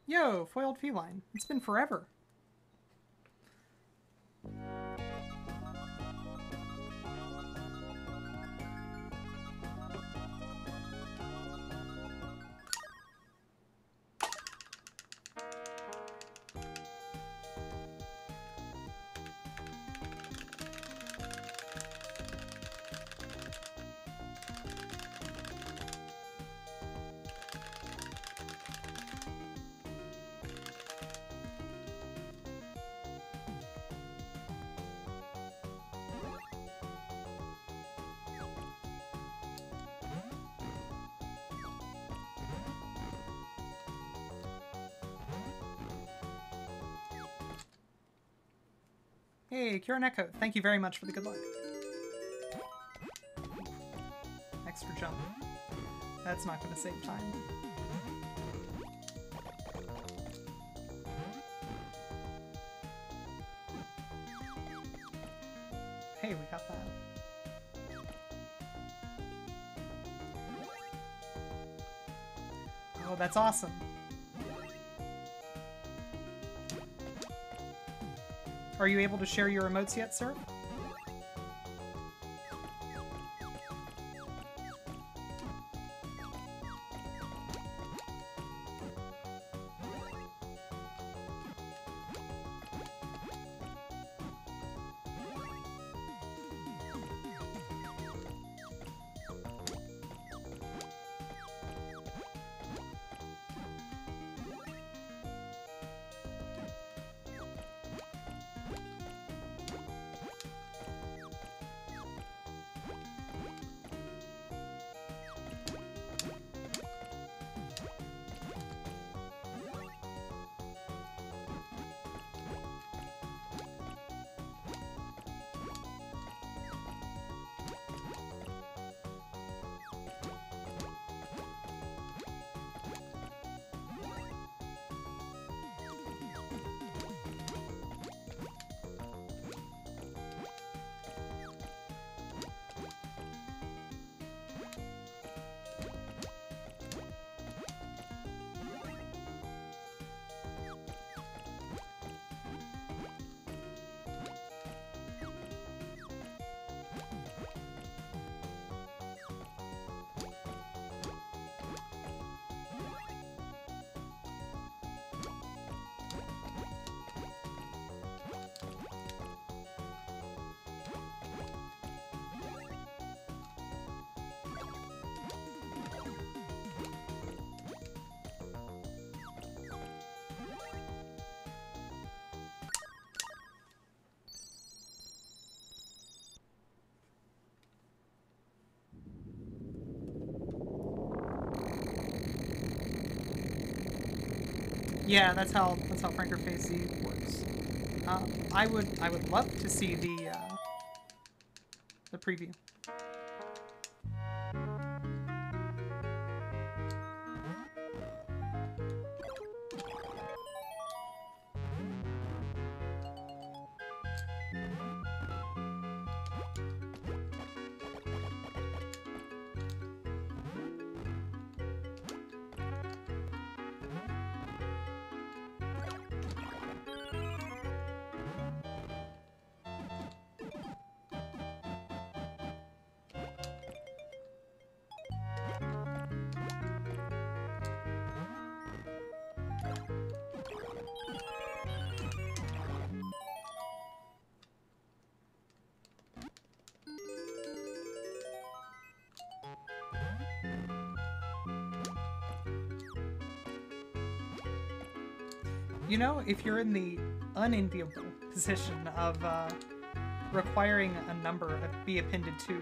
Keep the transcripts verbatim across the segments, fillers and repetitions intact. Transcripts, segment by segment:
Yo, foiled feline. It's been forever. Hey, Kieran Echo, thank you very much for the good luck. Extra jump. That's not going to save time. Hey, we got that. Oh, that's awesome. Are you able to share your emotes yet, sir? Yeah, that's how that's how Franker Phase Z works. Um, I would I would love to see the uh, the preview. You know, if you're in the unenviable position of uh, requiring a number to be appended to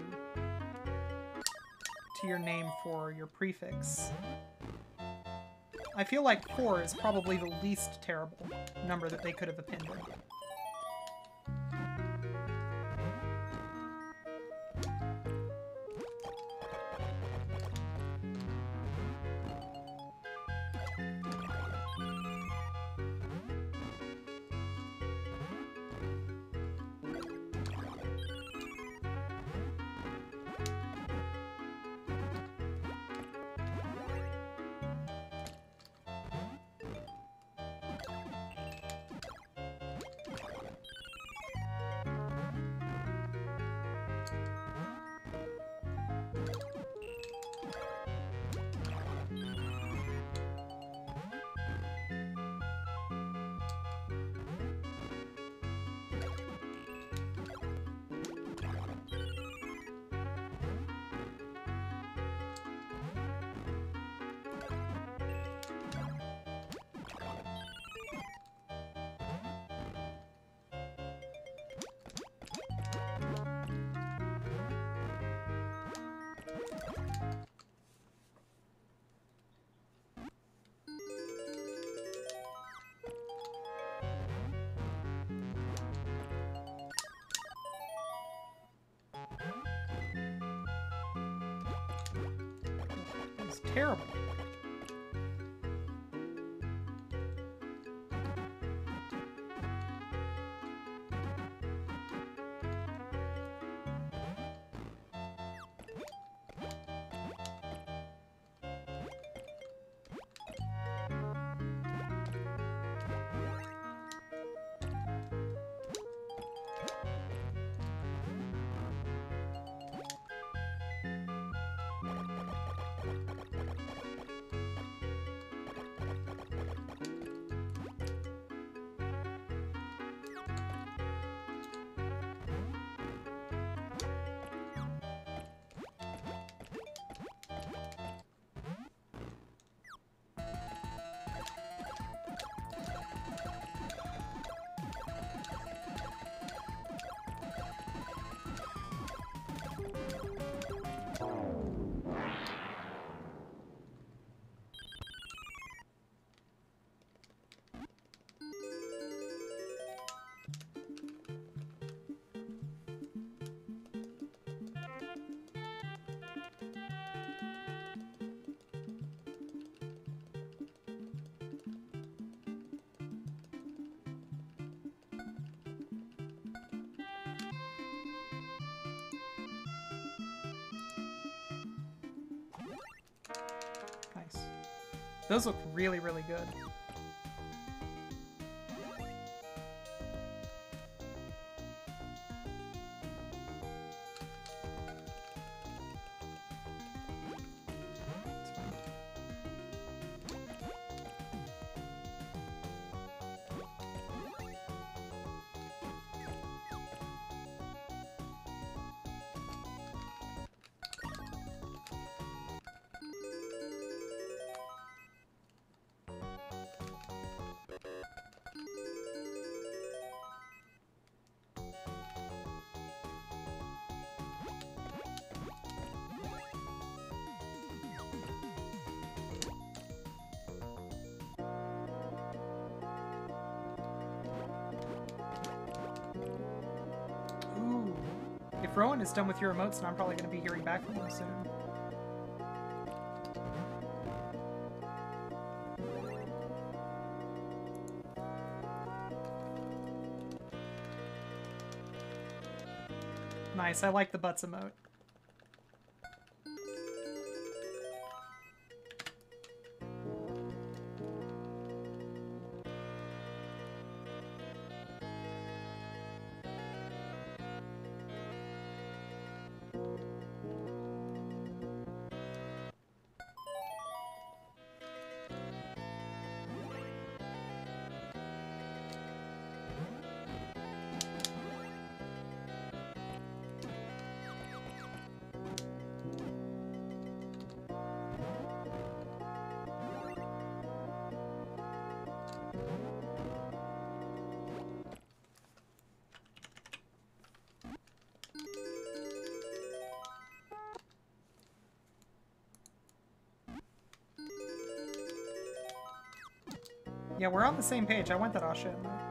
to your name for your prefix, I feel like four is probably the least terrible number that they could have appended. terrible. Nice. Those look really, really good. If Rowan is done with your emotes, then I'm probably going to be hearing back from him soon. Nice, I like the butts emote. Yeah, we're on the same page. I want that Asha in there.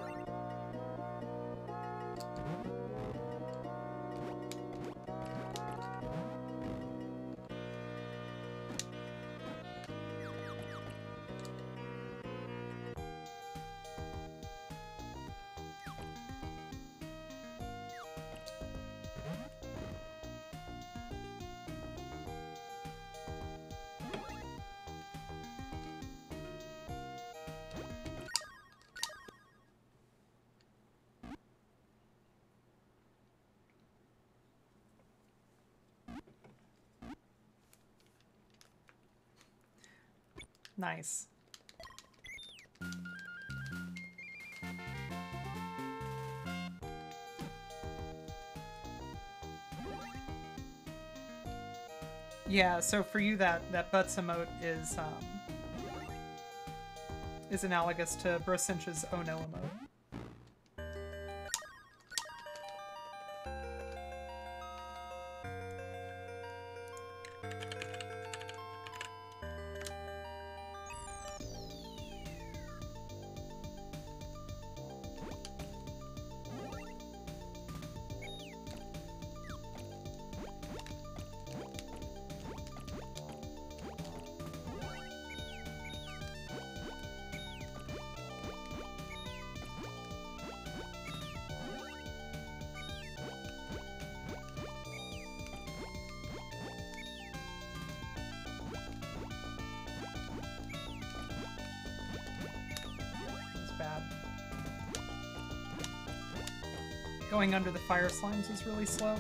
Nice. Yeah, so for you that that butts emote is um is analogous to Brosinch's Oh No emote. Going under the fire slimes is really slow.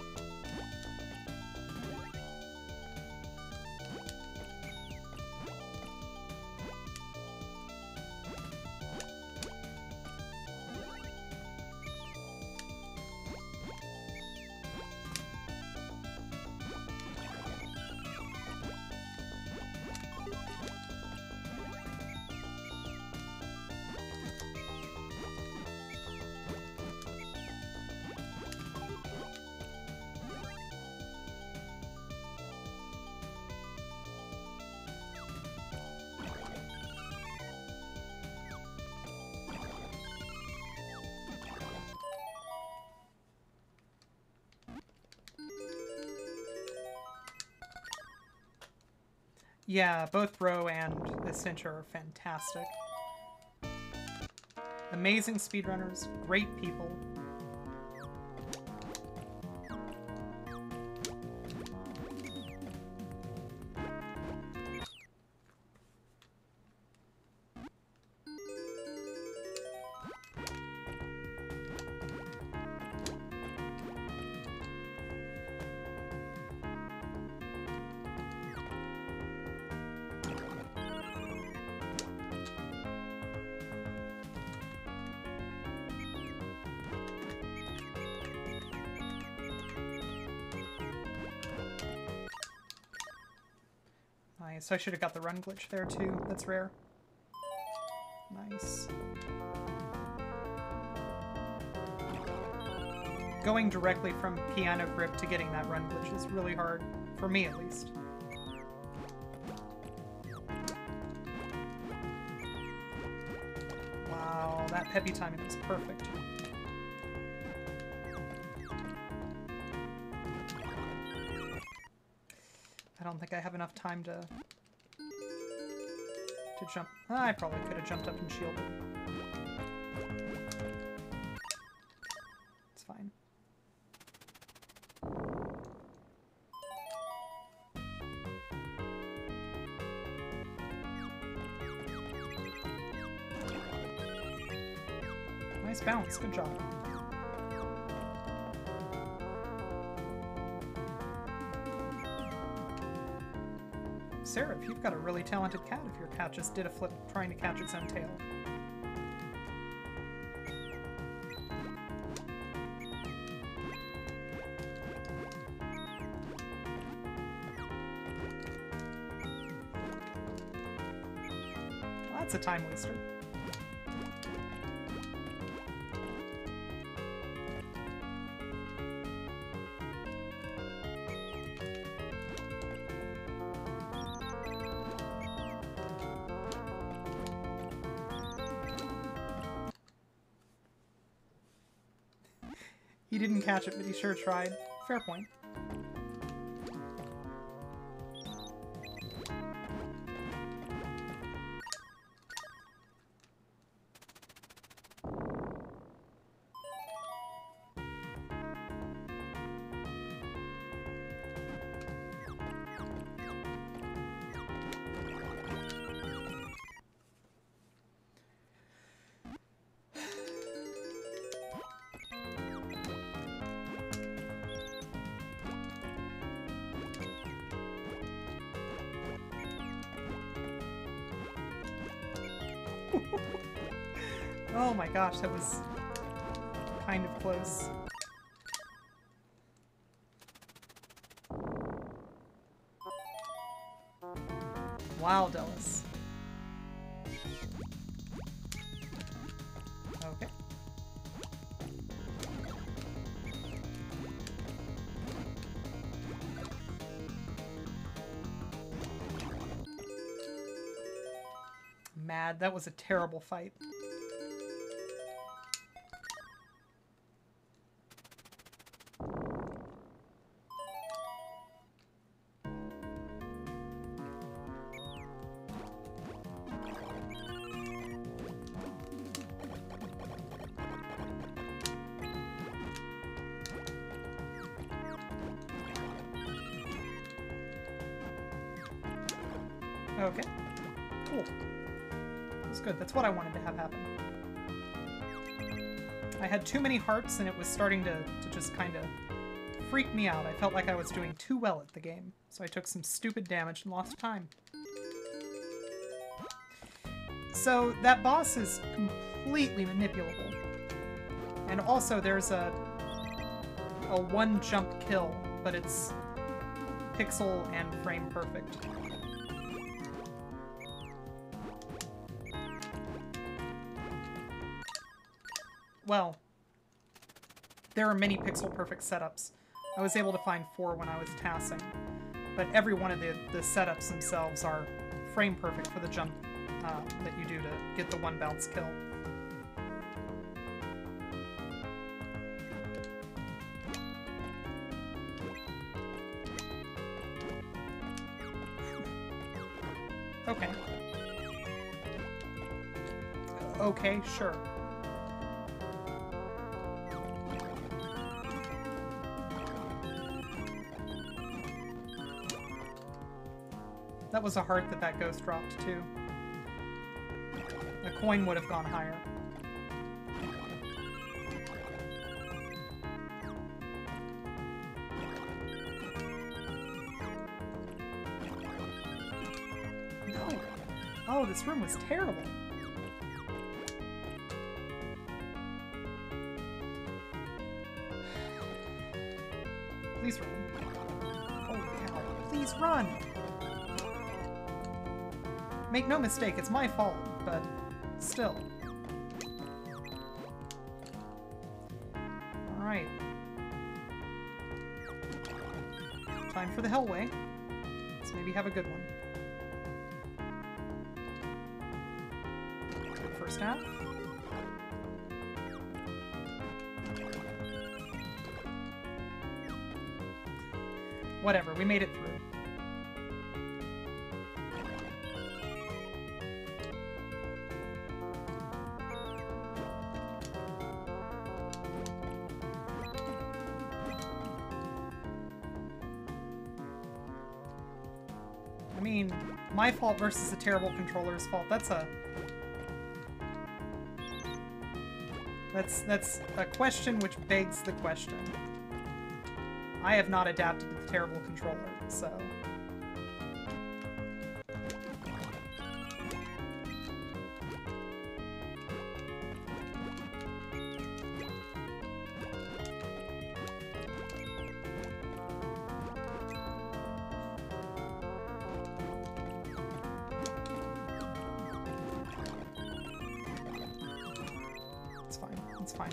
Yeah, both Bro and the Cincher are fantastic. Amazing speedrunners, great people. Nice. I should have got the run glitch there too. That's rare. Nice. Going directly from piano grip to getting that run glitch is really hard. For me, at least. Wow, that peppy timing was perfect. I don't think I have enough time to to jump. Oh, I probably could have jumped up and shielded. It's fine. Nice bounce. Good job. Sarah, you've got a really talented cat if your cat just did a flip trying to catch its own tail. Well, that's a time waster. He didn't catch it, but he sure tried. Fair point. Oh my gosh, that was kind of close. Wow, Delis. Okay. Mad, that was a terrible fight. Okay. Cool. That's good. That's what I wanted to have happen. I had too many hearts and it was starting to, to just kind of freak me out. I felt like I was doing too well at the game, so I took some stupid damage and lost time. So that boss is completely manipulable. And also there's a, a one jump kill, but it's pixel and frame perfect. Well, there are many pixel-perfect setups. I was able to find four when I was tassing, but every one of the, the setups themselves are frame-perfect for the jump uh, that you do to get the one bounce kill. Okay. Okay, sure. That was a heart that that ghost dropped, too. The coin would have gone higher. No! Oh, this room was terrible. Please run. Holy cow. Please run! Make no mistake, it's my fault, but still. Alright. Time for the Hellway. Let's maybe have a good one. Good first half. Whatever, we made it through. I mean, my fault versus a terrible controller's fault. That's a... That's, that's a question which begs the question. I have not adapted to the terrible controller, so... It's fine. It's fine.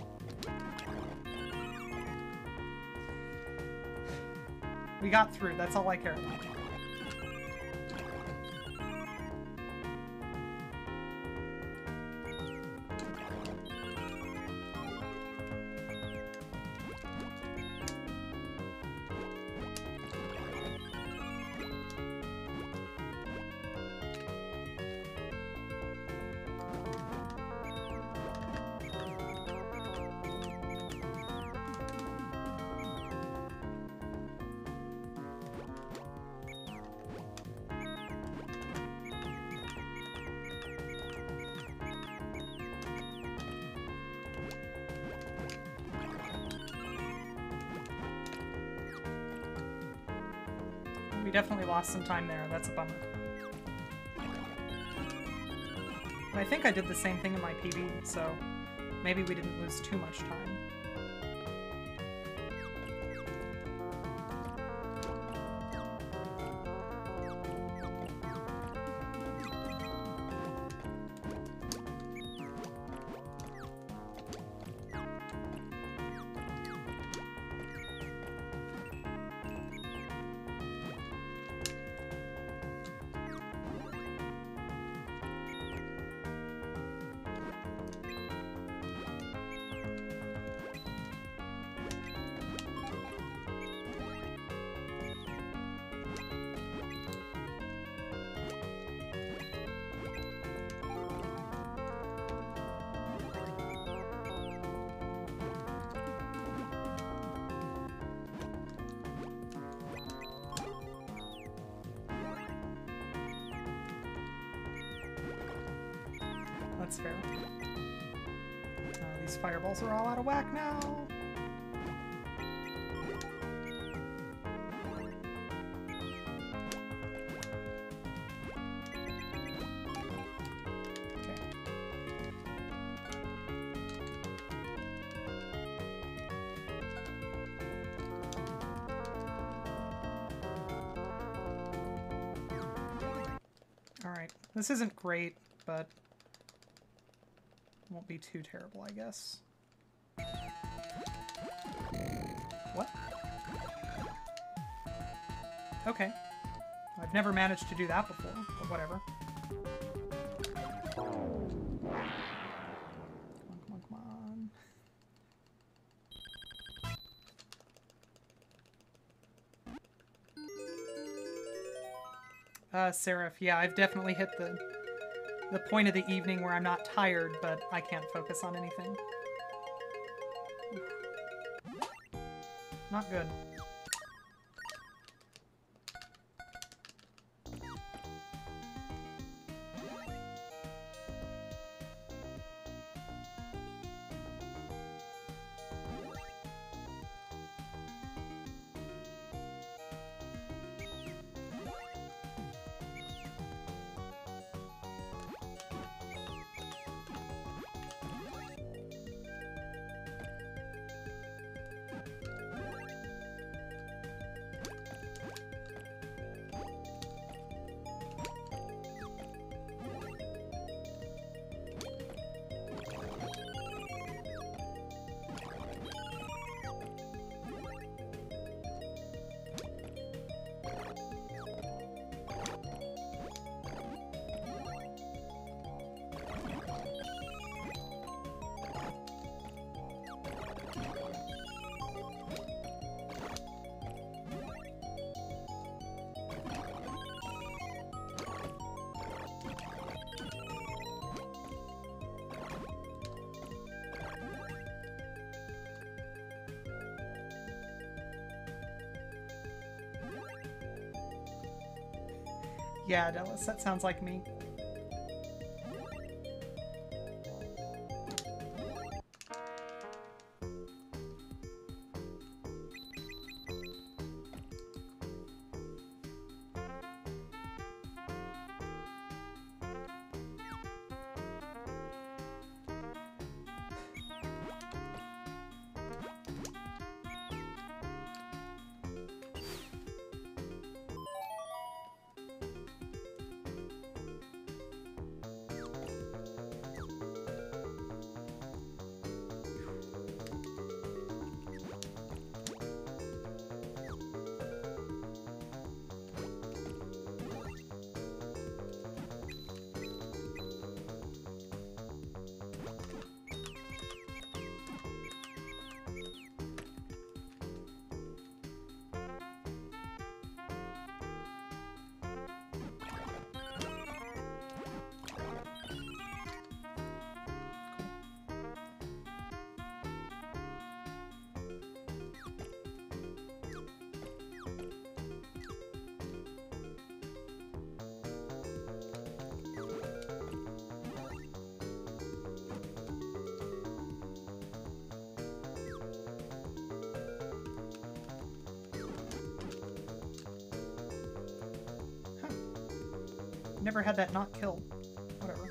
We got through. That's all I care about. We definitely lost some time there. That's a bummer. But I think I did the same thing in my P B, so maybe we didn't lose too much time. That's fair. Oh, these These fireballs are all out of whack now. This isn't great, but won't be too terrible, I guess. What? Okay. I've never managed to do that before, but whatever. Come on, come on, come on. Uh, Seraph, yeah, I've definitely hit the the point of the evening where I'm not tired, but I can't focus on anything. Not good. Yeah, Dallas, that sounds like me. Never had that not kill. Whatever.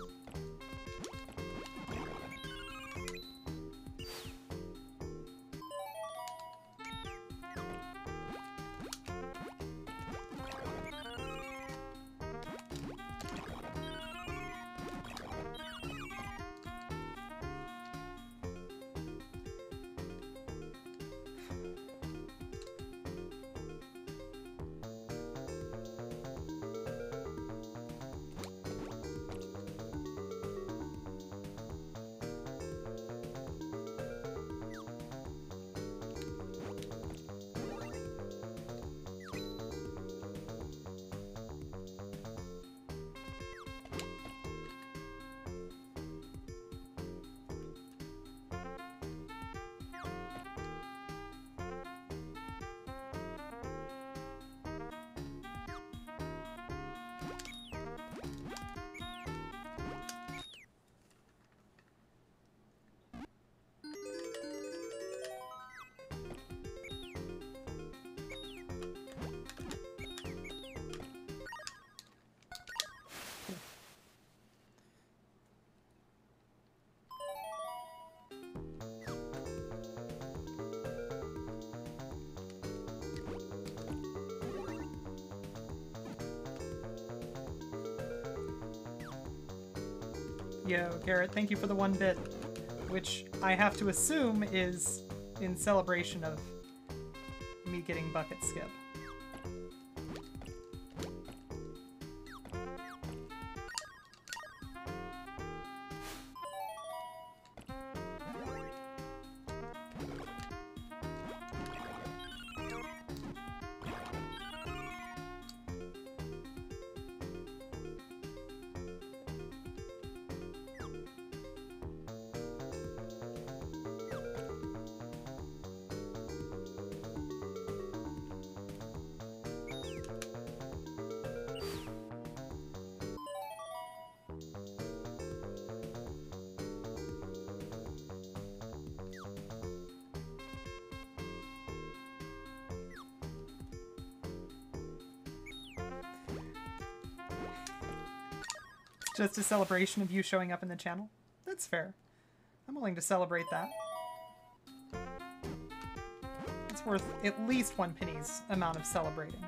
Yo, Garrett, thank you for the one bit, which I have to assume is in celebration of me getting Bucket Skip. Just a celebration of you showing up in the channel? That's fair. I'm willing to celebrate that. It's worth at least one penny's amount of celebrating.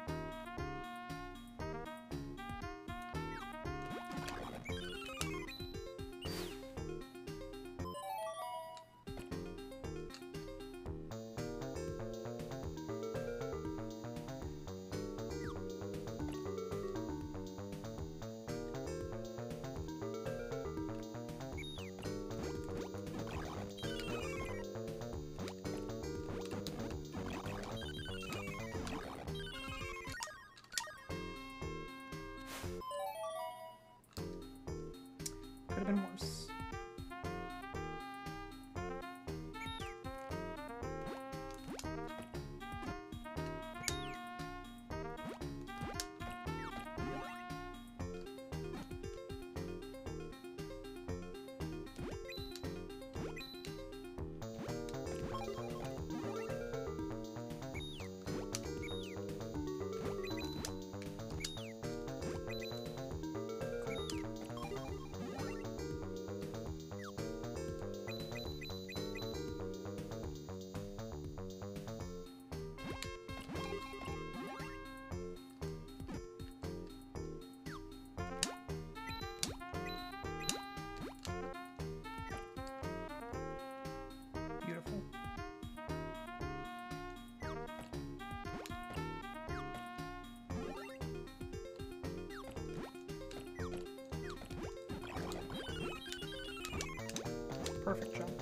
Could have been worse. Beautiful. Perfect job.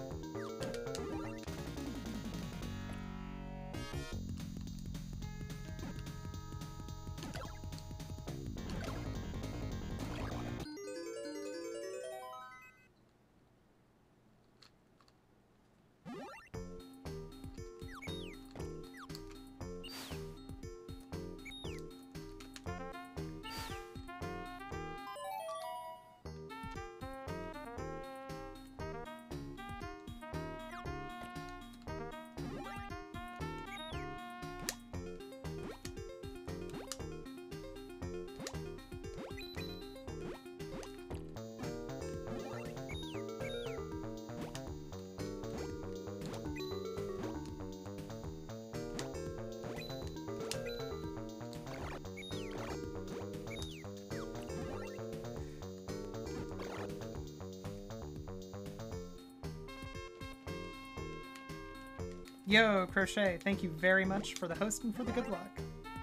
Yo, Crochet, thank you very much for the host and for the good luck.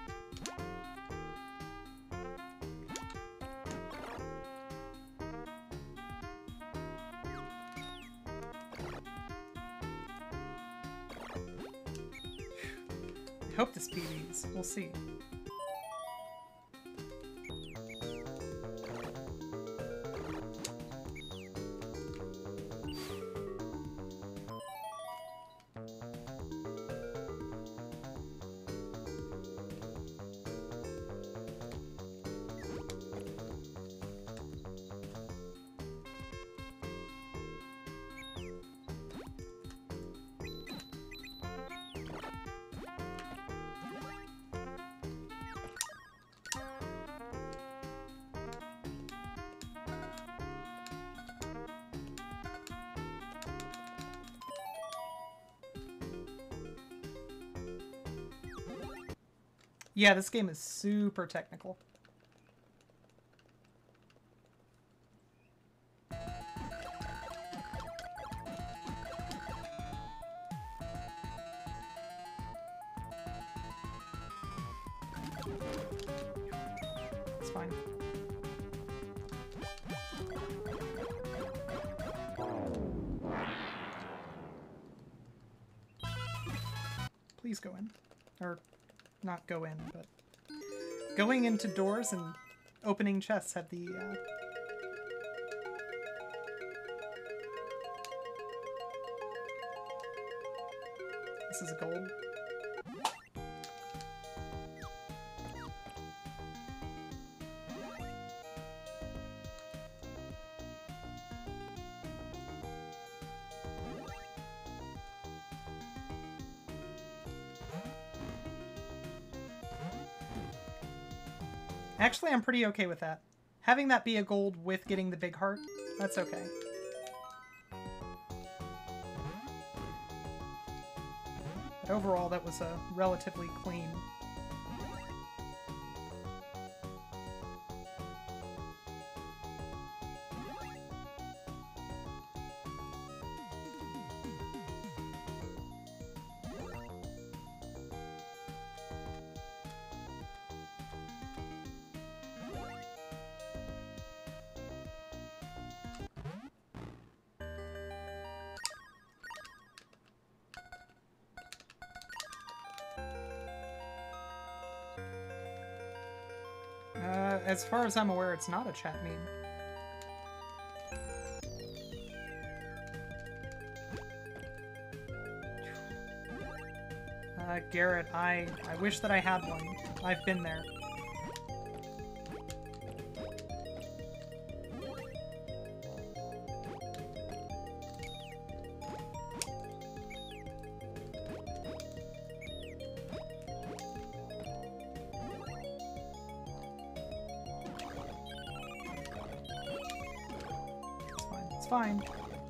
I hope this P Vs. We'll see. Yeah, this game is super technical. fine. Please go in. Or, not go in, but... Going into doors and opening chests have the, uh... This is gold. Actually, I'm pretty okay with that. Having that be a gold with getting the big heart, that's okay. But overall, that was a relatively clean. Uh, as far as I'm aware, it's not a chat meme. Uh, Garrett, I, I wish that I had one. I've been there. Fine.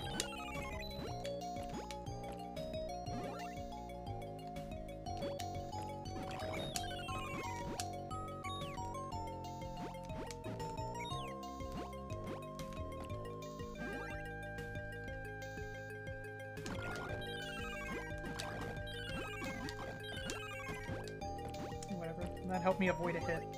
Whatever. That helped me avoid a hit.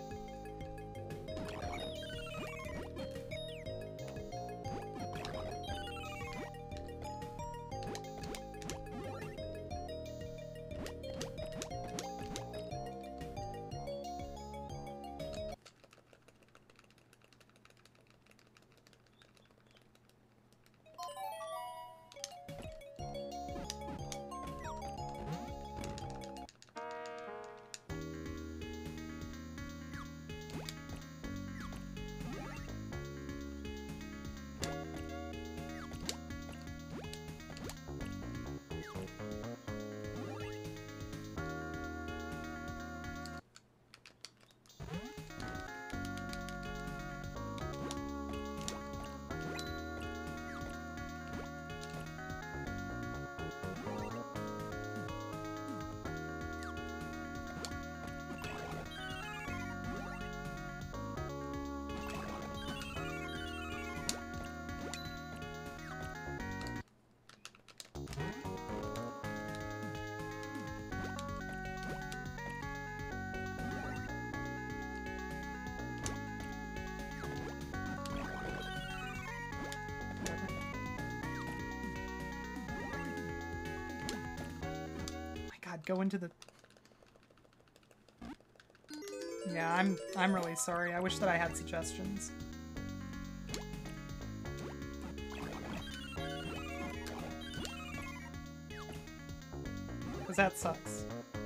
Go into the... Yeah, I'm I'm really sorry. I wish that I had suggestions. Because that sucks.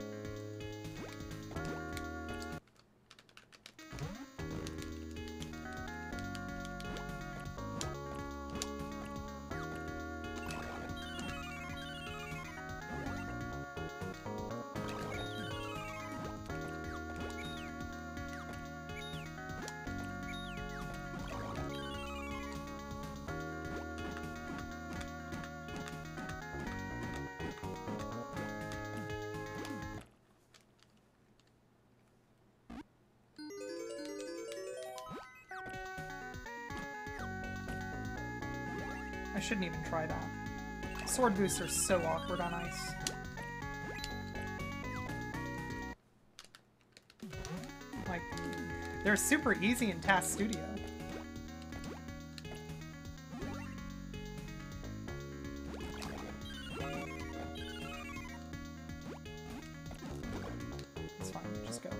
I shouldn't even try that. Sword boosts are so awkward on ice. Like, They're super easy in Task Studio. It's fine, just go.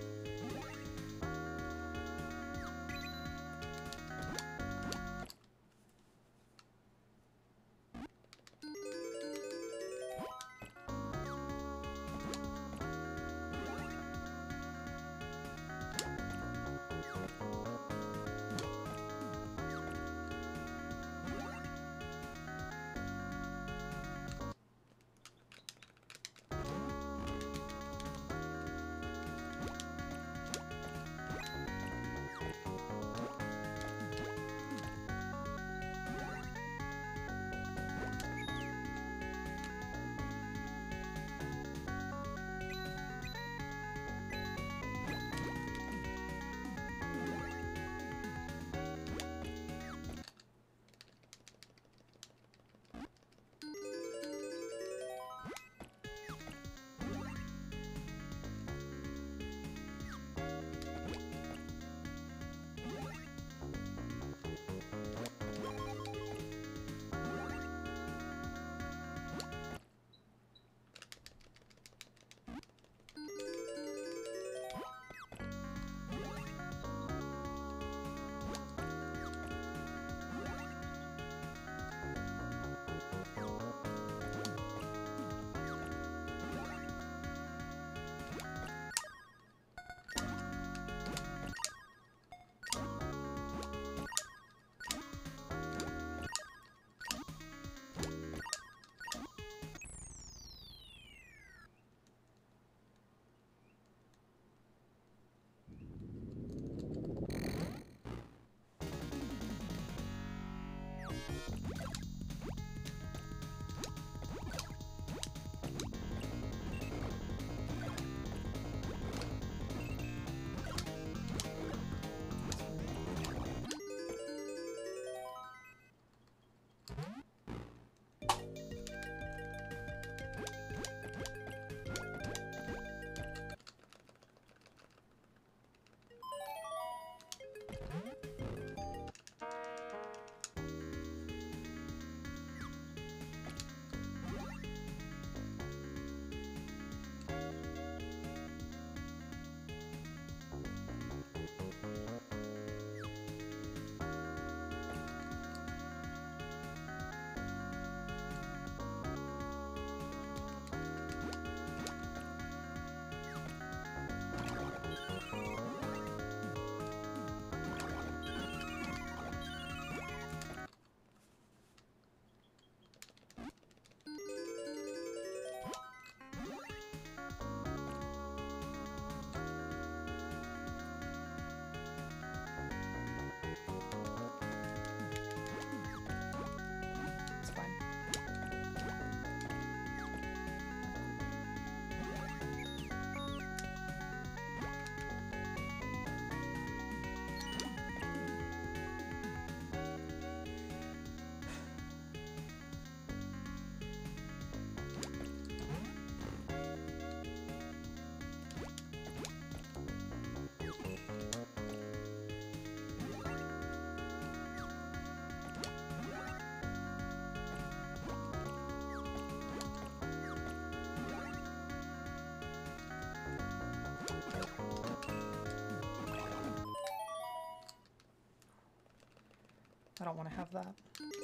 I don't want to have that.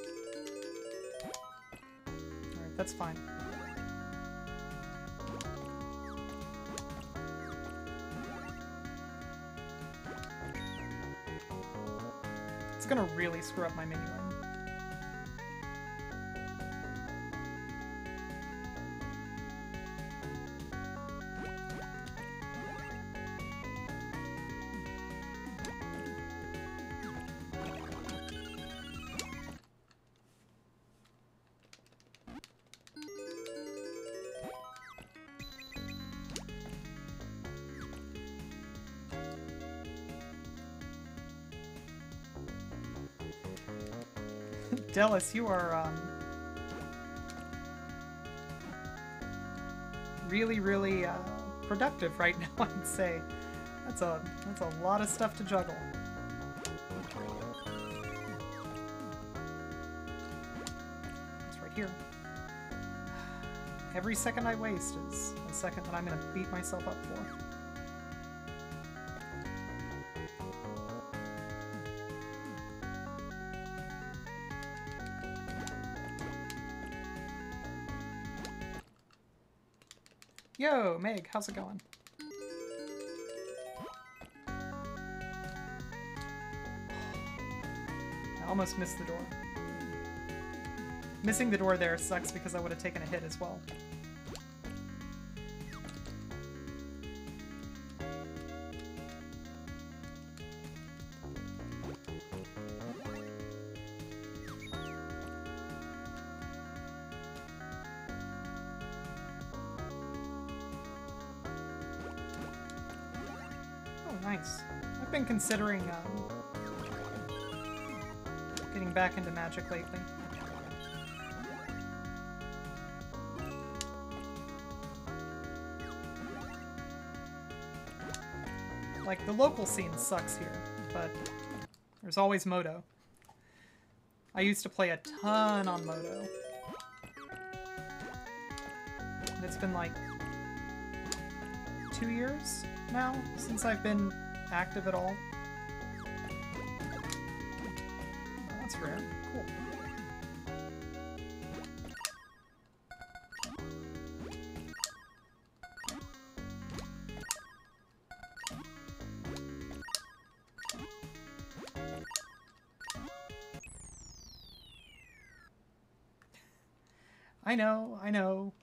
Alright, that's fine. It's gonna really screw up my menu line. Delis, you are um, really, really uh, productive right now, I'd say. That's a, that's a lot of stuff to juggle. It's right here. Every second I waste is a second that I'm going to beat myself up for. Yo, Meg, how's it going? I almost missed the door. Missing the door there sucks because I would have taken a hit as well. Nice. I've been considering um, getting back into Magic lately. Like, the local scene sucks here, but there's always Moto. I used to play a ton on Moto. And it's been like two years now since I've been active at all. Oh, that's rare. Cool. I know, I know.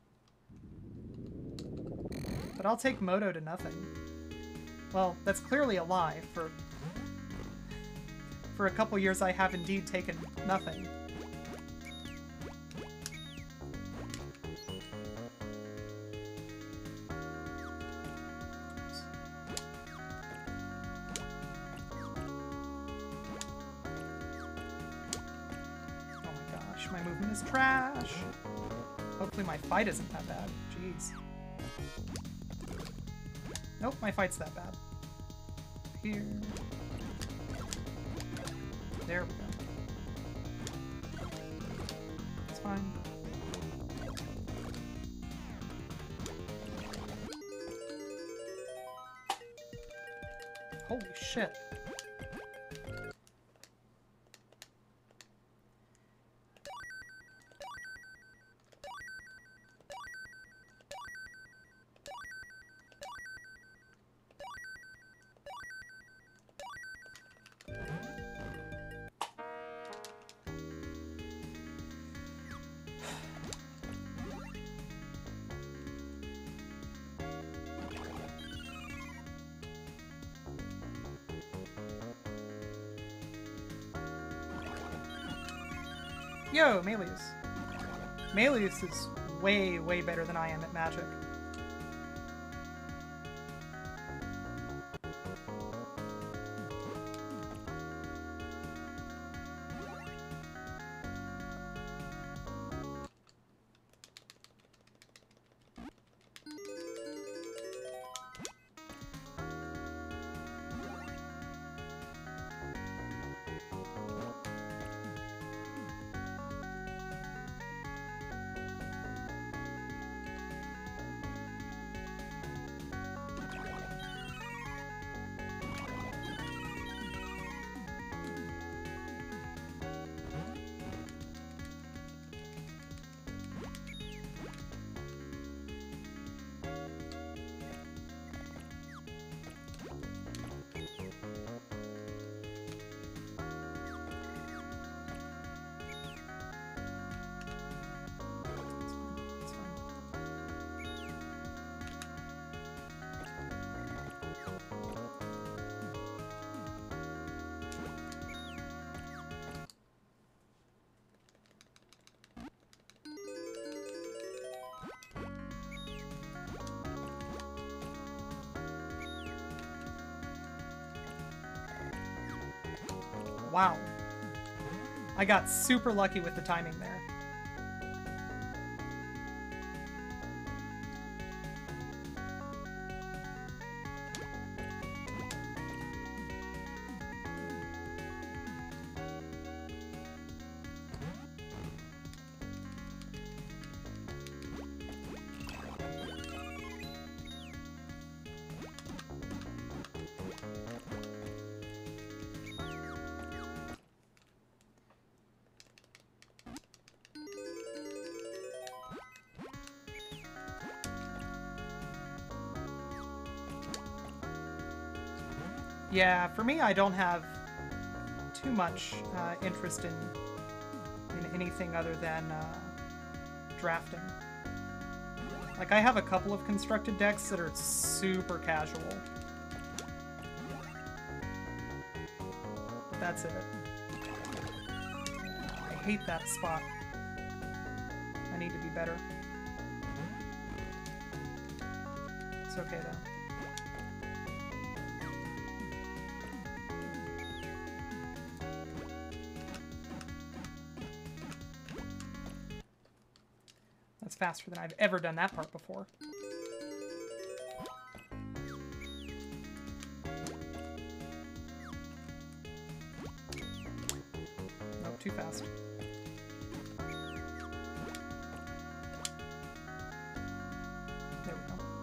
But I'll take Moto to nothing. Well, that's clearly a lie. For for a couple years I have indeed taken nothing. Oh my gosh, my movement is trash. Hopefully my fight isn't that bad. Jeez. Nope, my fight's that bad. Here. There we go. It's fine. Holy shit. Yo, Meleus. Meleus is way, way better than I am at Magic. Wow. I got super lucky with the timing there. Yeah, for me, I don't have too much uh, interest in in anything other than uh, drafting. Like, I have a couple of constructed decks that are super casual. But that's it. I hate that spot. I need to be better. It's okay, though. That's faster than I've ever done that part before. Nope, too fast. There we go.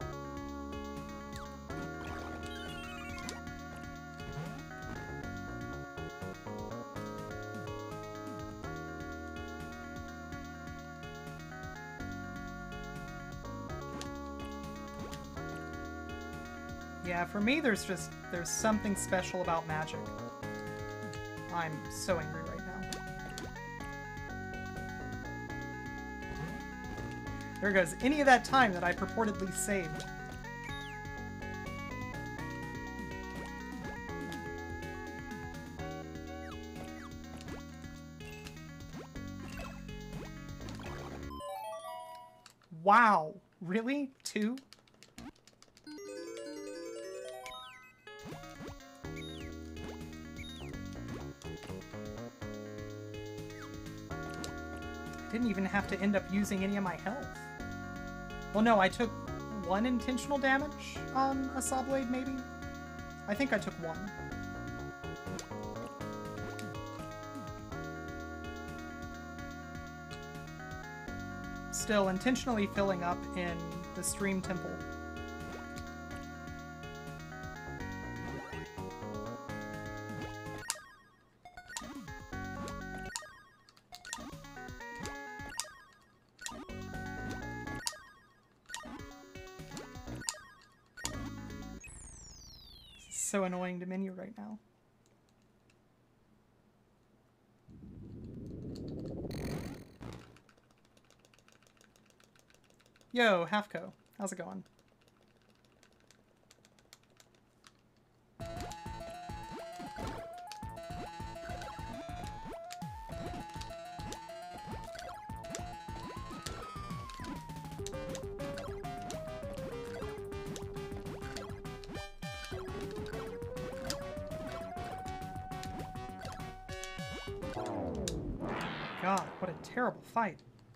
Yeah, for me, there's just, there's something special about Magic. I'm so angry right now. There goes any of that time that I purportedly saved. Wow, really? Two? Didn't even have to end up using any of my health. Well, no, I took one intentional damage on a Saw Blade, maybe? I think I took one. Still, intentionally filling up in the Stream Temple. So annoying to menu right now. Yo, Halfco, how's it going? God, what a terrible fight.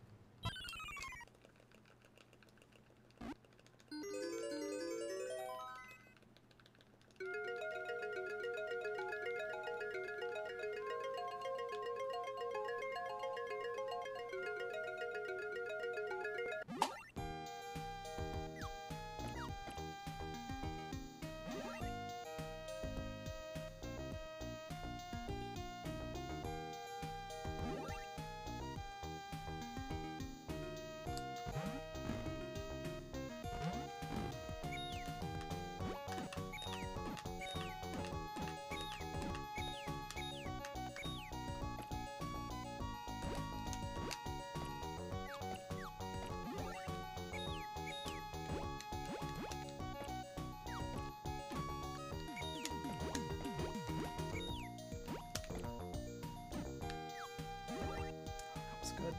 Good.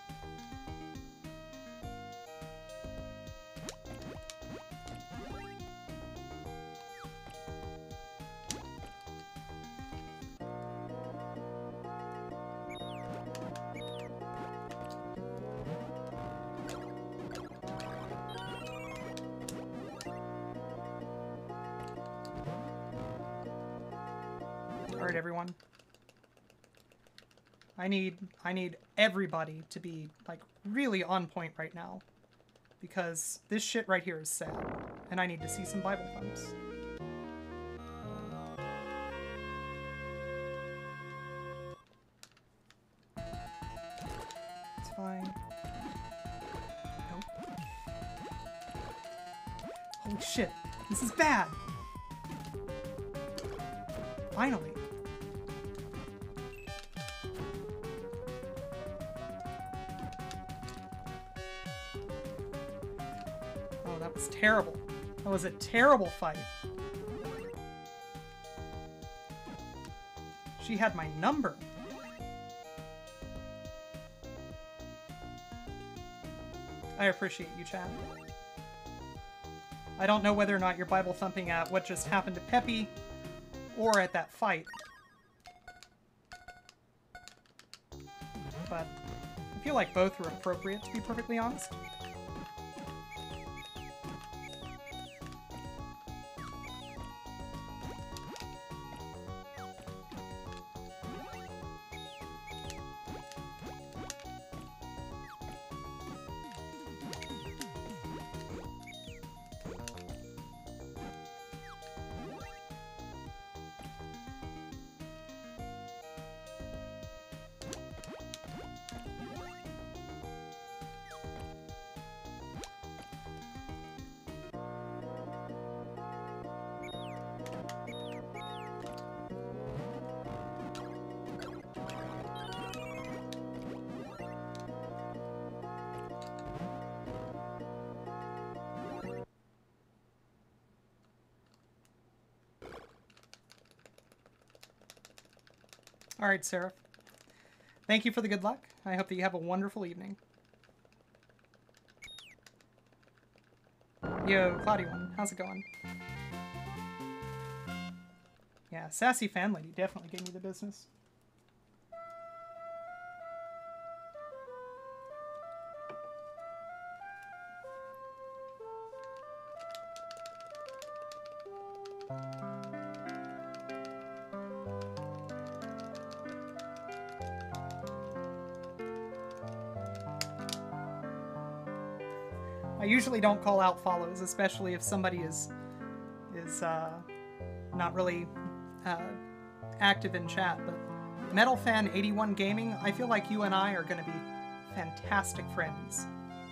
All right, everyone. I need I need everybody to be like really on point right now, because this shit right here is sad, and I need to see some Bible thumbs. It's fine. Nope. Holy shit, this is bad. Finally. Oh, that was terrible. That was a terrible fight. She had my number. I appreciate you, Chad. I don't know whether or not you're Bible thumping at what just happened to Peppy or at that fight. But I feel like both were appropriate, to be perfectly honest. All right, Seraph. Thank you for the good luck. I hope that you have a wonderful evening. Yo, Cloudy One, how's it going? Yeah, Sassy Fan Lady definitely gave me the business. I usually don't call out follows, especially if somebody is is uh, not really uh, active in chat. But Metal Fan eighty-one Gaming, I feel like you and I are going to be fantastic friends.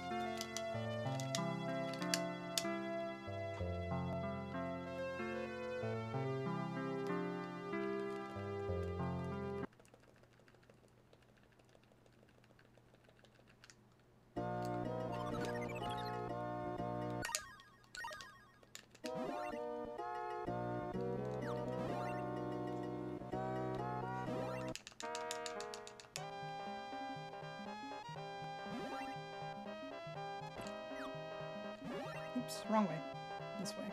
Oops, wrong way. This way.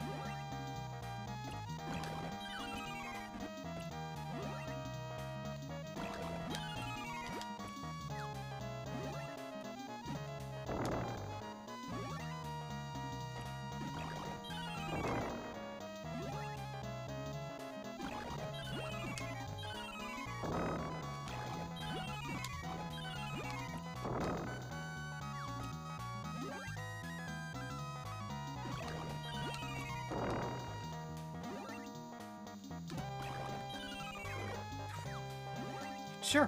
Sure.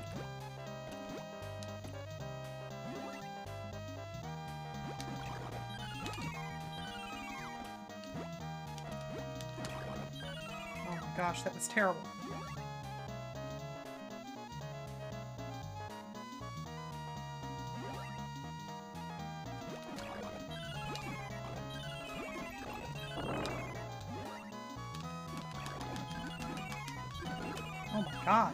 Oh my gosh, that was terrible. Oh my god.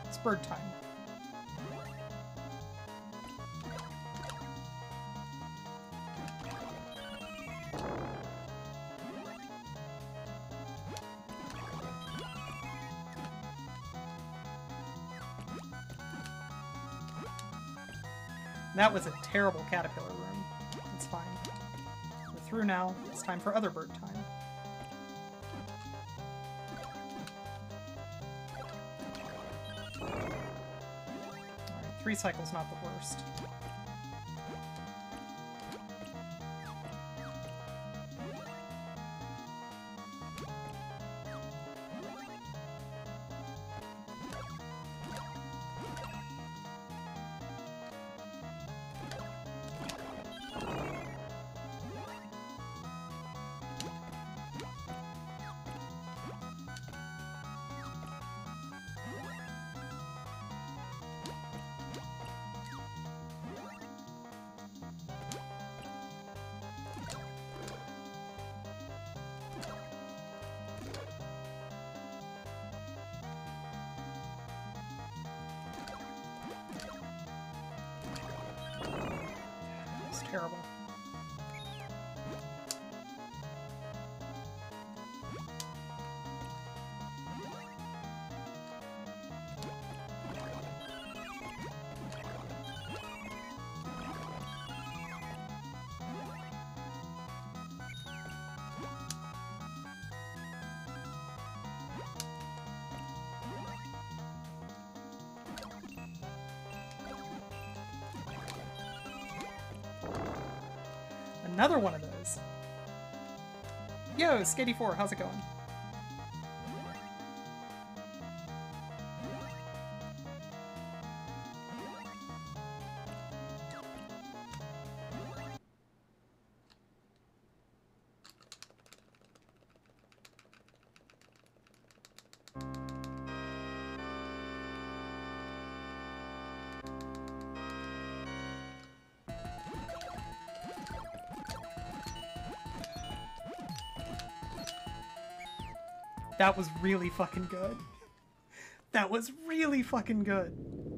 It's bird time. That was a terrible caterpillar room. It's fine. We're through now. It's time for other bird time. Alright, three cycles not the worst. Terrible. Another one of those. Yo, Skady four, how's it going? That was really fucking good. That was really fucking good.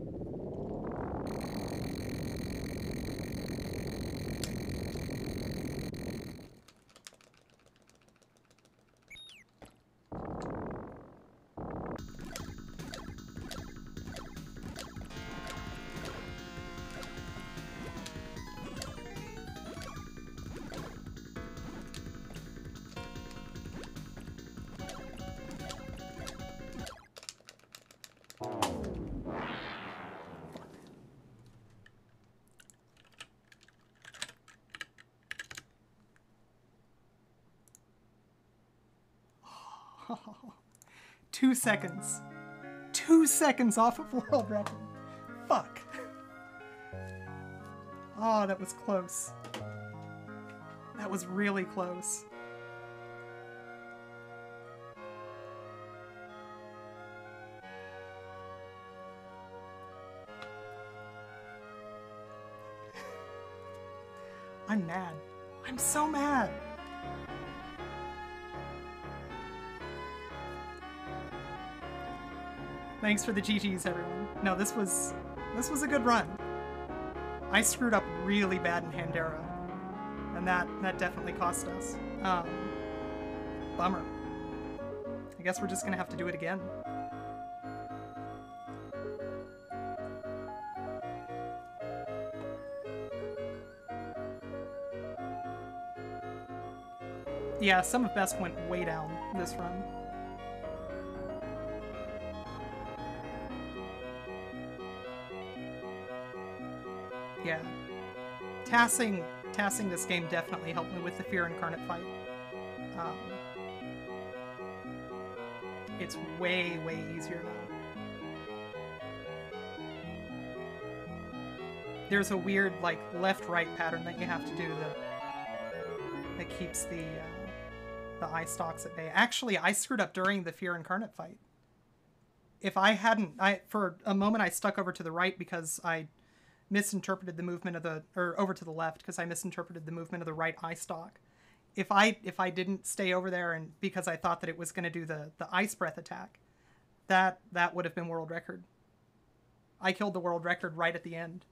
Two seconds. Two seconds off of world record. Fuck. Oh, that was close. That was really close. I'm mad. I'm so mad. Thanks for the G Gs, everyone. No, this was this was a good run. I screwed up really bad in Handera, and that that definitely cost us. Um, bummer. I guess we're just gonna have to do it again. Yeah, Sum of Best went way down this run. Yeah. Tassing, tassing this game definitely helped me with the Fear Incarnate fight. Um, it's way, way easier now. There's a weird, like, left-right pattern that you have to do that, that keeps the, uh, the eye stalks at bay. Actually, I screwed up during the Fear Incarnate fight. If I hadn't, I for a moment I stuck over to the right because I misinterpreted the movement of the, or over to the left because I misinterpreted the movement of the right eye stalk. If I if I didn't stay over there and because I thought that it was going to do the the ice breath attack, that that would have been world record. I killed the world record right at the end.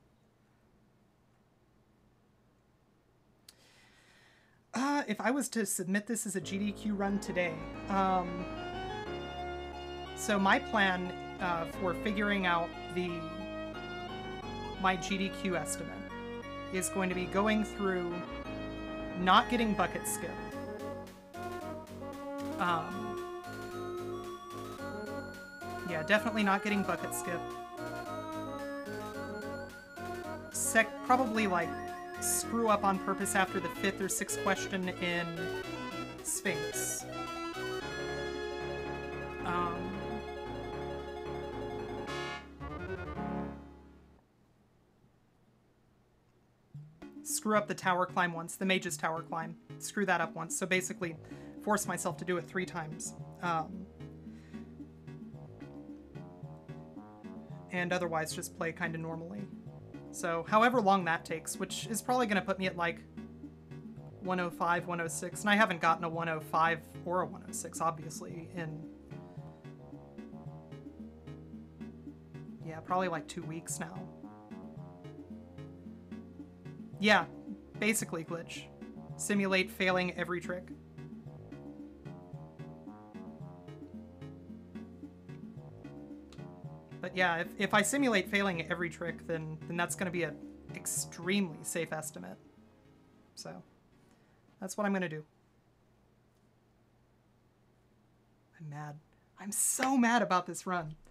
Uh, if I was to submit this as a G D Q run today, um, so my plan uh, for figuring out the my G D Q estimate is going to be going through not getting bucket skip. Um, yeah, definitely not getting bucket skip. Sec probably like screw up on purpose after the fifth or sixth question in Sphinx. Um, screw up the tower climb once, the mage's tower climb. Screw that up once. So basically, force myself to do it three times. Um, and otherwise just play kind of normally. So however long that takes, which is probably going to put me at like one oh five, one oh six, and I haven't gotten a one oh five or a one oh six, obviously, in, yeah, probably like two weeks now. Yeah, basically glitch. Simulate failing every trick. But yeah, if, if I simulate failing every trick, then, then that's going to be an extremely safe estimate. So, that's what I'm going to do. I'm mad. I'm so mad about this run.